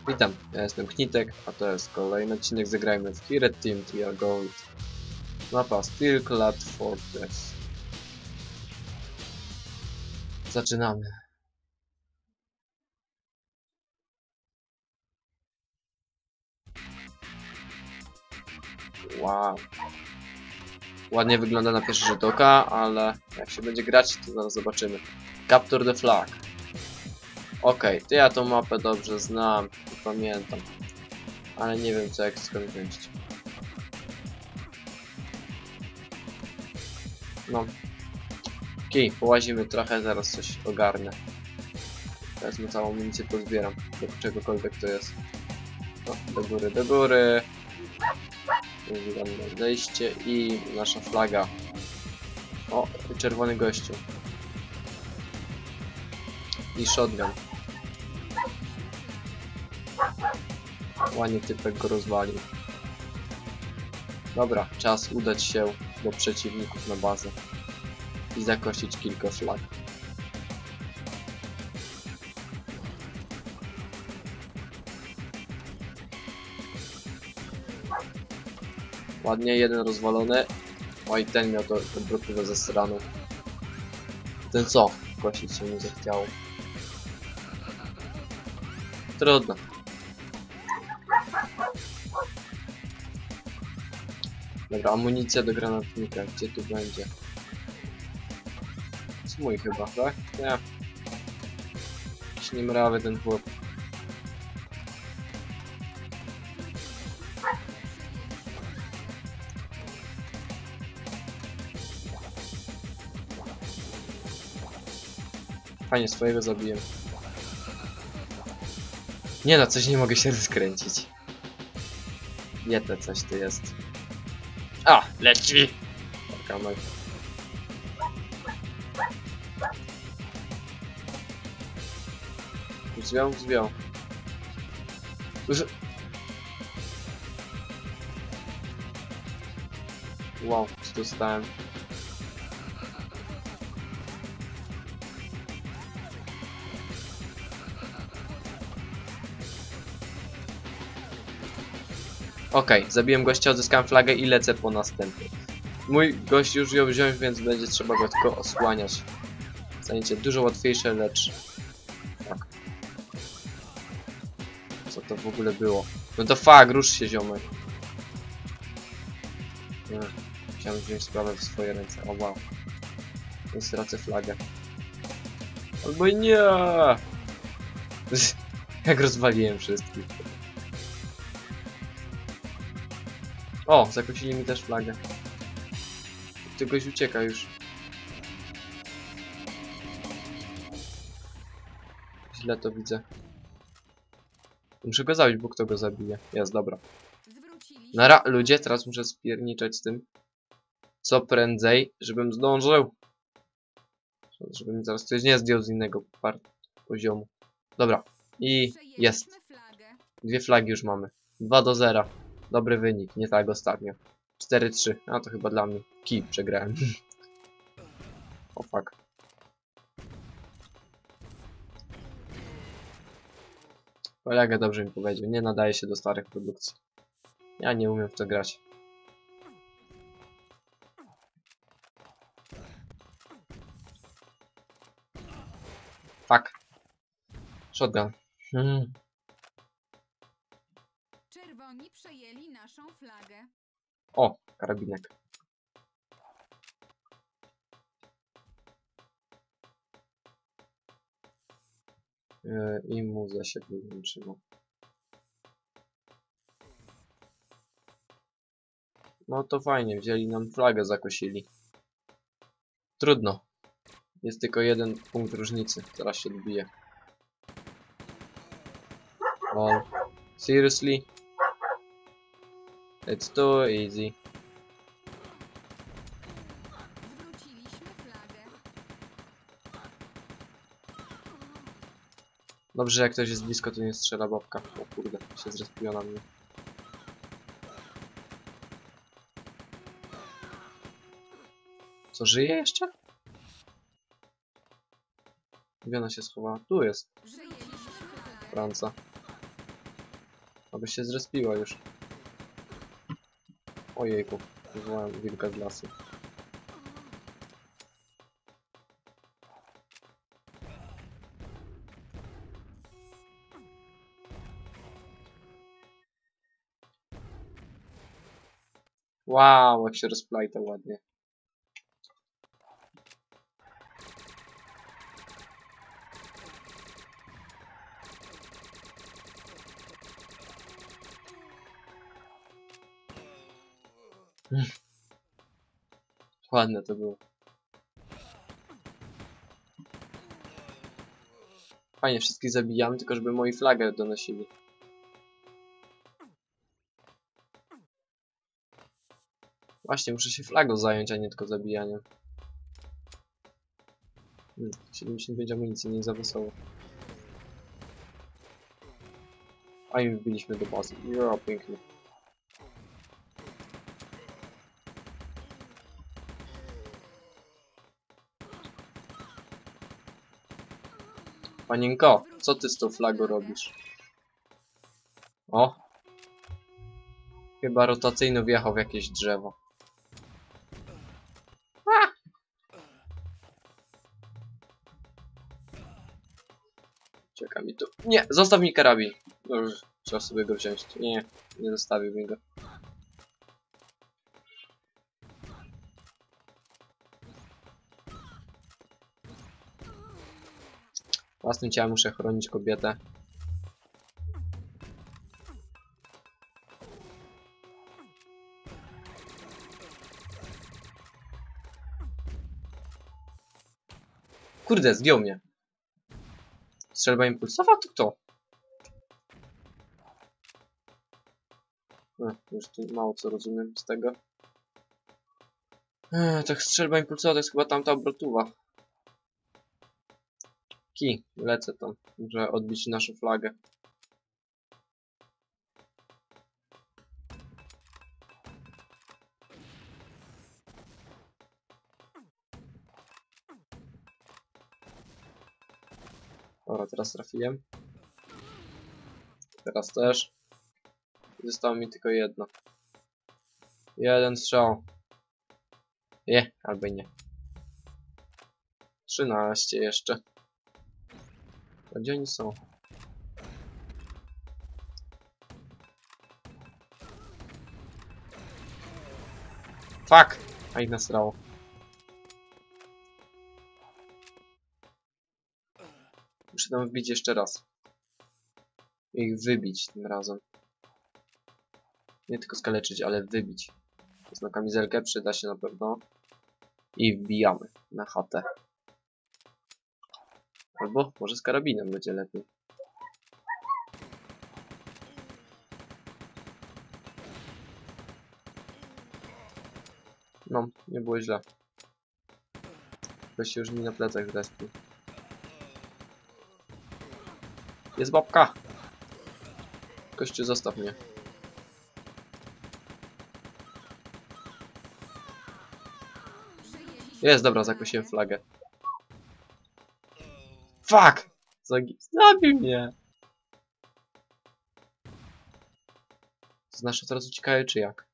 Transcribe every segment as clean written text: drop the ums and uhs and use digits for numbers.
Witam, ja jestem Knitek, a to jest kolejny odcinek. Zagrajmy w Here Team Trial Gold. Mapa Steelclad Fortress. Zaczynamy. Wow. Ładnie wygląda na pierwszy rzut oka, ale jak się będzie grać, to zaraz zobaczymy. Capture the flag. Okej, to ja tą mapę dobrze znam i pamiętam. Ale nie wiem co jak skończyć. No. Okej, połazimy trochę, zaraz coś ogarnę. Wezmę całą amunicję, pozbieram. Do czegokolwiek to jest. No, do góry, do góry. Zbieramy zejście i nasza flaga. O, czerwony gościu. I shotgun. Ładnie typek go rozwalił. Dobra, czas udać się do przeciwników na bazę i zakosić kilka flag. Ładnie, jeden rozwalony. Oj, ten miał to brukówę ze strony. Ten co? Kosić się nie zachciało. Trudno. Dobra, amunicja do granatnika. Gdzie tu będzie? To jest mój chyba, tak? Nie. Jakiś niemrawy ten chłop. Fajnie, swojego zabiję. Nie no, coś nie mogę się rozkręcić. Nie to coś tu jest. A, leci! Kamer. Zwiał. Wow, co dostałem? Okej, zabiłem gościa, odzyskałem flagę i lecę po następny. Mój gość już ją wziąć, więc będzie trzeba go tylko osłaniać. Zajęcie dużo łatwiejsze, lecz... Tak. Co to w ogóle było? No to fuck, rusz się ziomek. Nie, chciałem wziąć sprawę w swoje ręce, o wow. Więc stracę flagę. Albo nie! Jak rozwaliłem wszystkich. O, zakosili mi też flagę. Ty goś ucieka już. Źle to widzę. Muszę go zabić, bo kto go zabije. Jest, dobra. Nara, ludzie, teraz muszę spierniczać z tym. Co prędzej, żebym zdążył. Żebym zaraz ktoś nie zdjął z innego poziomu. Dobra. I jest. 2 flagi już mamy. 2-0. Dobry wynik, nie tak ostatnio. 4-3. A to chyba dla mnie. Kij przegrałem. O fuck. Kolega dobrze mi powiedział. Nie nadaje się do starych produkcji. Ja nie umiem w to grać. Fuck. Shotgun. Czerwoni przejęli naszą flagę. O, karabinek. I muza się wyłączyło. No to fajnie, wzięli nam flagę, zakosili. Trudno. Jest tylko 1 punkt różnicy. Zaraz się odbije. Lol. Seriously? It's too easy. Zwróciliśmy flagę. Dobrze, jak ktoś jest blisko, to nie strzela babka. O kurde, się zrespiła na mnie. Co, żyje jeszcze? Gdzie ona się schowała? Tu jest. Przejęliśmy flagę. Franca. Aby się zrespiła już. Ojejku, wywołałem wilka z lasu. Wow, jak się rozplajta ładnie. Ładne to było. Fajnie, wszystkich zabijamy, tylko żeby moi flagę donosili. Właśnie, muszę się flagą zająć, a nie tylko zabijaniem. 75 amunicji, nie za wesoło. A im wbiliśmy do bazy. Jo, pięknie. Panienko, co ty z tą flagą robisz? O! Chyba rotacyjno wjechał w jakieś drzewo. Czeka mi tu. Nie, zostaw mi karabin. No już trzeba sobie go wziąć. Nie, nie zostawił mi go. Własnym ciałem muszę chronić kobietę. Kurde, zdjął mnie. Strzelba impulsowa to kto? Już tu mało co rozumiem z tego. Tak, strzelba impulsowa to jest chyba tamta obrotowa. Lecę tam. Muszę odbić naszą flagę. Dobra, teraz trafiłem. Teraz też. Zostało mi tylko jedno. Jeden strzał. Albo nie. 13 jeszcze. A gdzie oni są? Fuck! A ich nasrało. Muszę tam wbić jeszcze raz. Ich wybić tym razem. Nie tylko skaleczyć, ale wybić. Na kamizelkę przyda się na pewno. I wbijamy na chatę. Albo może z karabinem będzie lepiej. No, nie było źle. Ktoś się już mi na plecach zrespił. Jest babka! Kościół, zostaw mnie. Jest, dobra, zakosiłem flagę. Fuck! Zabił mnie! To znaczy, teraz uciekają, czy jak?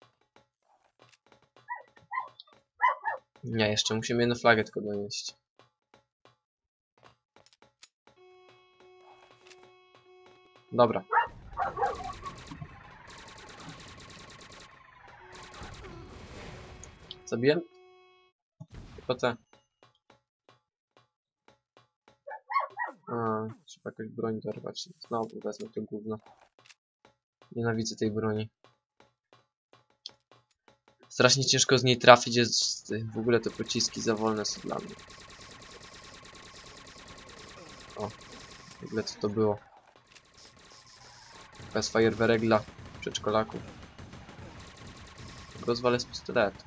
Nie, jeszcze musimy jedną flagę tylko donieść. Dobra. Zabiłem? Tylko te. Trzeba jakąś broń dorwać. Znowu wezmę to gówno. Nienawidzę tej broni. Strasznie ciężko z niej trafić, jest w ogóle te pociski za wolne są dla mnie. O, w ogóle co to było? Bez fajerwerek dla przedszkolaków. Rozwalę z pistoletu.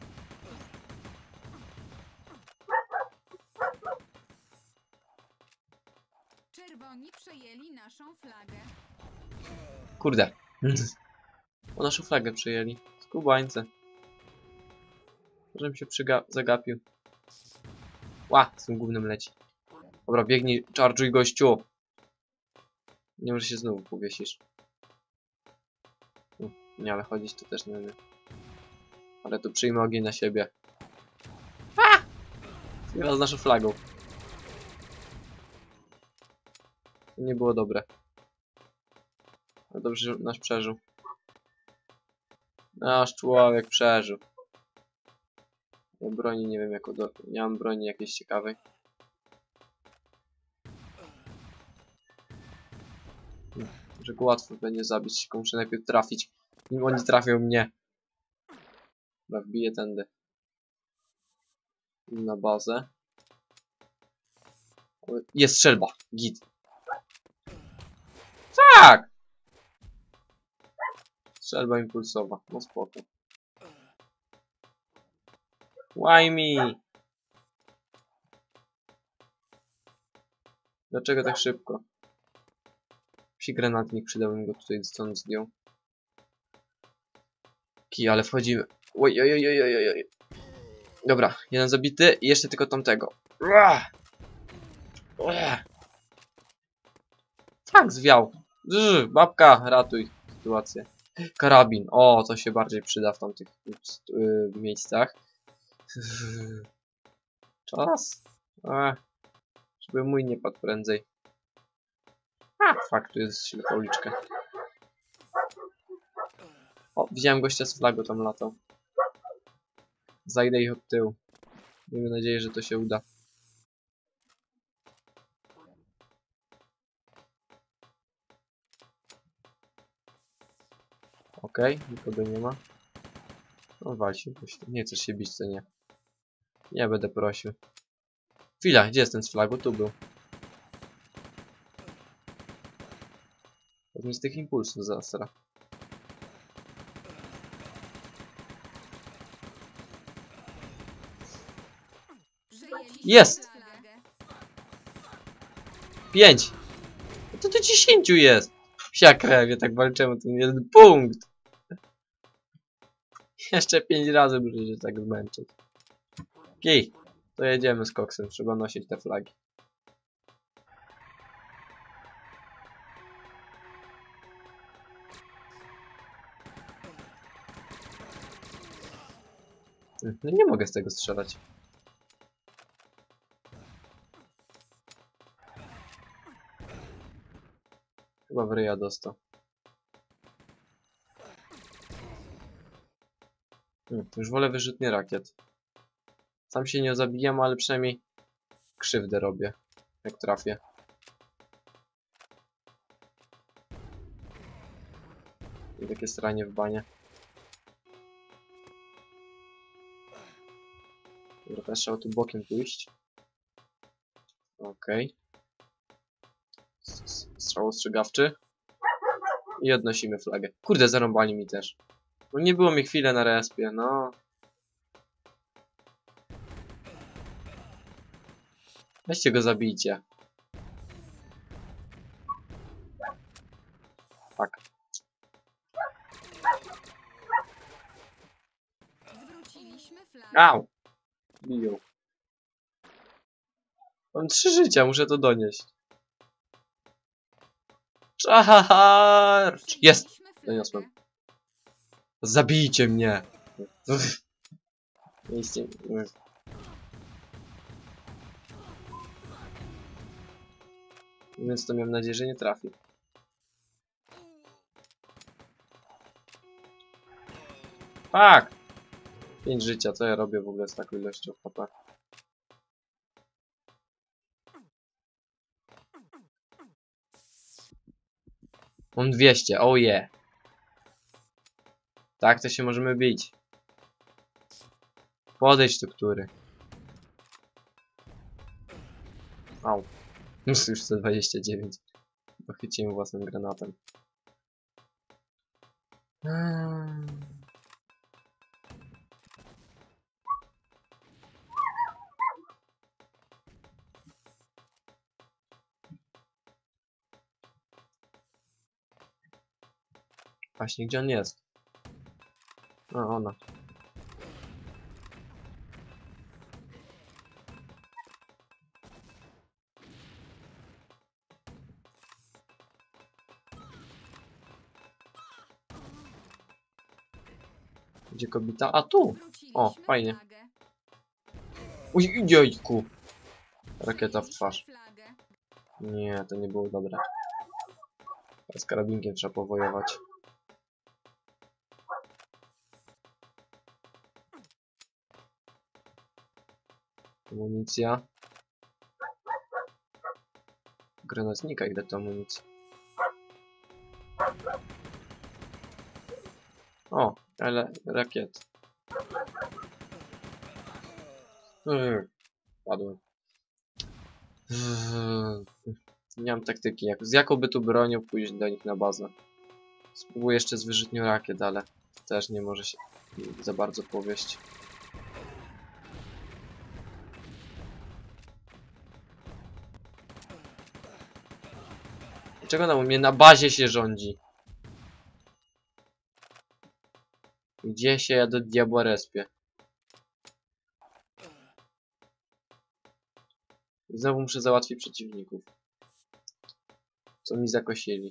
Czerwoni przejęli naszą flagę. Kurde. O, naszą flagę przejęli. Skubańce. Żebym się zagapił. Ła, z tym gównem leci. Dobra, biegnij, charge'uj gościu. Nie może się znowu powiesisz. Nie, ale chodzić to też nie umiem. Ale tu przyjmę ogień na siebie. Chwila z naszą flagą. To nie było dobre. Ale dobrze, że nasz przeżył. Nasz człowiek przeżył. Ja broni nie wiem jaką nie mam broni jakiejś ciekawej. Że go łatwo będzie zabić, tylko muszę najpierw trafić. Nim oni trafią mnie. Dobra, wbiję tędy. Na bazę. Jest strzelba. Git. Tak! Strzelba impulsowa. No spoko. Why me? Dlaczego tak szybko? Psi granatnik przydałbym go tutaj stąd zdjął. Ale wchodzimy. Oj, oj, oj, oj, oj, oj. Dobra, jeden zabity i jeszcze tylko tamtego. Tak, zwiał. Babka, ratuj sytuację. Karabin. O, to się bardziej przyda w tamtych miejscach. Czas. Żeby mój nie padł prędzej. Fakt, tu jest ślepa uliczka. O, widziałem gościa z flagą tam latał. Zajdę ich od tyłu. Miejmy nadzieję, że to się uda. Okej, nikogo nie ma. No wal się, nie chcesz się bić, to nie. Nie będę prosił. Chwila, gdzie jest ten z flagą? Tu był. Pewnie z tych impulsów zasra. Jest! 5! To do 10 jest! Psia krewie, tak walczymy, to jeden punkt! Jeszcze 5 razy muszę się tak zmęczyć. Kij! To jedziemy z koksem, trzeba nosić te flagi. No nie mogę z tego strzelać. Chyba w ryja dostał. Już wolę wyrzutnie rakiet. Sam się nie zabijam, ale przynajmniej krzywdę robię, jak trafię. I takie stranie w banie. Dobra, teraz trzeba tu bokiem pójść. Okej. Strzał ostrzegawczy. I odnosimy flagę. Kurde, zarąbali mi też. No nie było mi chwilę na respie, no. Weźcie go, zabijcie. Tak. Au! Biją. Mam 3 życia, muszę to donieść. Czarcz! Jest! Doniosłem. Zabijcie mnie! Miejsce... Więc to miałem nadzieję, że nie trafi. Tak! 5 życia, co ja robię w ogóle z taką ilością HP? Mam 200, oh yeah! Tak, to się możemy bić. Podejdź tu, który. Au. Już 129. Pochyciłem własnym granatem. Właśnie, gdzie on jest? A, ona. Gdzie kobieta? A tu! O, Zwróciliśmy fajnie. flagę. Uj, jojku! Rakieta w twarz. Flagę. Nie, to nie było dobre. Z karabinkiem trzeba powojować. Amunicja. Granatnika, ile to amunicji? O, ale rakiet. Padłem. Nie mam taktyki. Z jaką by tu bronią pójść do nich na bazę? Spróbuję jeszcze z wyrzutnią rakiet, ale też nie może się za bardzo powieść. Dlaczego nam u mnie na bazie się rządzi? Gdzie się ja do diabła respię? Znowu muszę załatwić przeciwników. Co mi zakosili.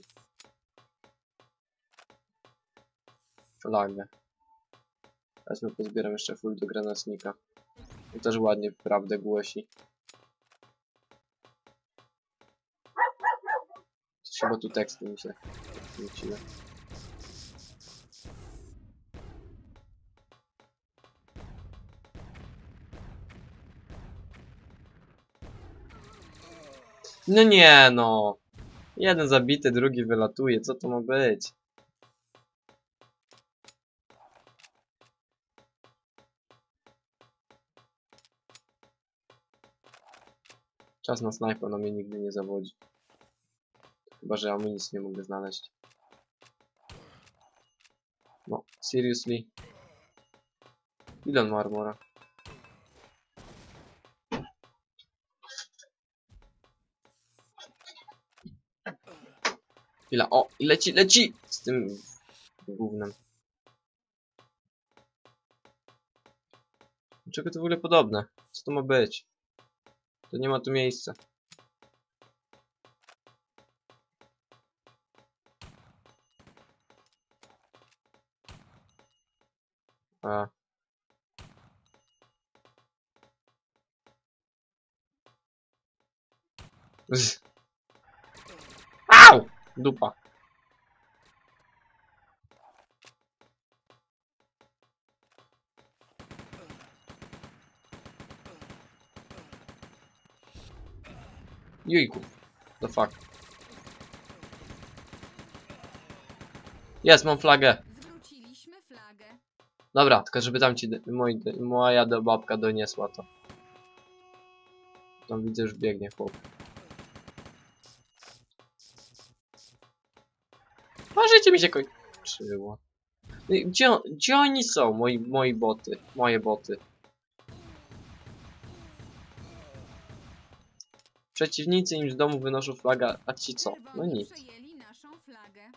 Flagę. Teraz my pozbieram jeszcze full do granatnika. To też ładnie prawdę głosi. Chyba tu teksty mi się wróciły. No nie no. Jeden zabity, drugi wylatuje. Co to ma być? Czas na snajpa na mnie nigdy nie zawodzi. Chyba, że amunicji nie mogę znaleźć. No, seriously. Ile on ma armora? Ile? O! Leci, leci! Z tym gównem. Dlaczego to w ogóle podobne? Co to ma być? To nie ma tu miejsca. A. Au! Dupa. Jejku. The fuck. Jest, mam flagę. Zwróciliśmy flagę. Dobra, tylko żeby tam ci moja babka doniesła to. Tam widzę, już biegnie chłop. A życie mi się kończyło. Gdzie oni są, moi boty? Moje boty. Przeciwnicy im z domu wynoszą flagę, a ci co? No Czerwoni nic. przejęli naszą flagę.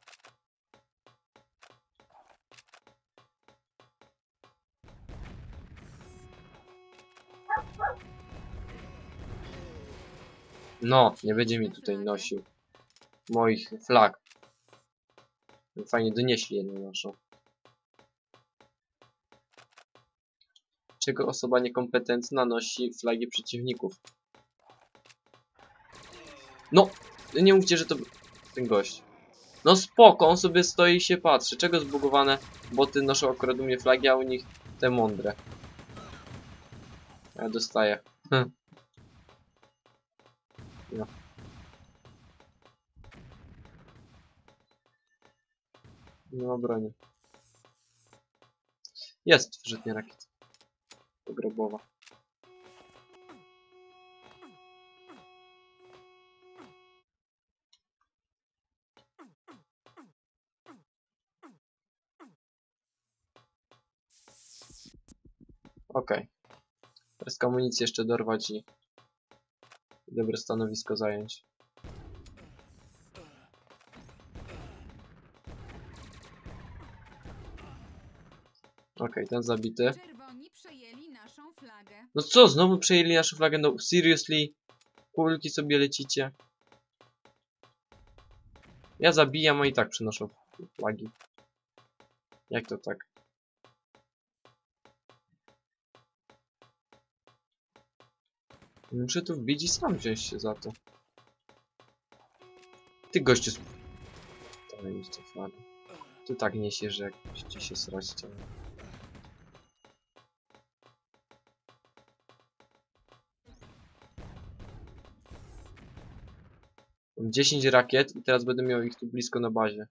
No, nie będzie mi tutaj nosił moich flag. Fajnie donieśli jedną naszą. Czego osoba niekompetentna nosi flagi przeciwników? No! Nie mówcie, że to ten gość. No spoko, on sobie stoi i się patrzy. Czego zbugowane boty noszą akurat u mnie flagi, a u nich te mądre. Ja dostaję. No. Nie ma broni. Jest wyrzutnia rakiet. Pogrobowa. Okej. Teraz amunicję jeszcze dorwać i dobre stanowisko zająć. Okej, ten zabity. Czerwoni przejęli naszą flagę. No co, znowu przejęli naszą flagę? No seriously? Kulki sobie lecicie? Ja zabijam, a i tak przynoszą flagi. Jak to tak? Muszę tu wbić i sam wziąć się za to. Ty gościu... Dawaj mi to flagę. Tu tak niesie, że jakbyście się srać chcieli. Mam 10 rakiet i teraz będę miał ich tu blisko na bazie.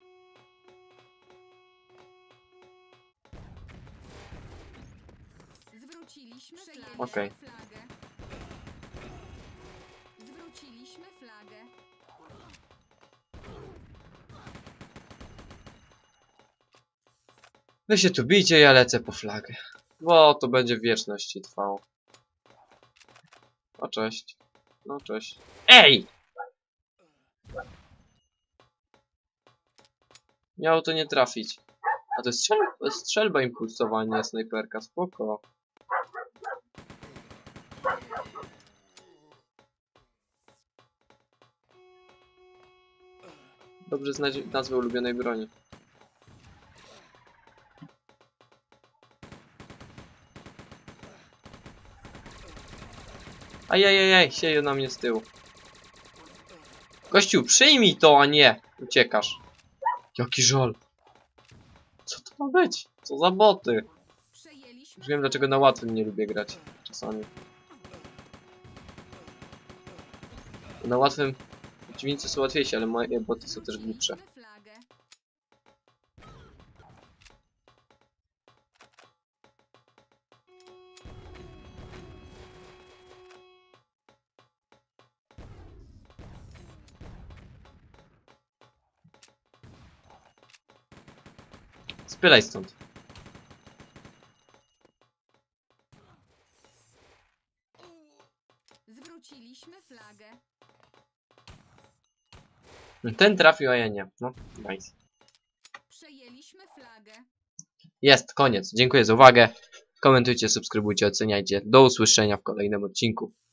Zwróciliśmy flagę. Okej. Zwróciliśmy flagę. Wy się tu bijcie, ja lecę po flagę. Bo to będzie w wieczności trwało. O, cześć. No, cześć. Ej! Miało to nie trafić. A to jest strzelba impulsowa, nie snajperka. Spoko. Dobrze znać nazwę ulubionej broni. Ajajajaj, sieje na mnie z tyłu. Gościu, przyjmij to, a nie uciekasz. Jaki żal. Co to ma być? Co za boty? Przejęliśmy Już wiem, dlaczego na łatwym nie lubię grać. Czasami. Na łatwym przeciwnicy są łatwiejsi, ale moje boty są też głupsze. flagę. Spylaj stąd. Zwróciliśmy flagę. Ten trafił, a ja nie. No, nice. Przejęliśmy flagę. Jest, koniec. Dziękuję za uwagę. Komentujcie, subskrybujcie, oceniajcie. Do usłyszenia w kolejnym odcinku.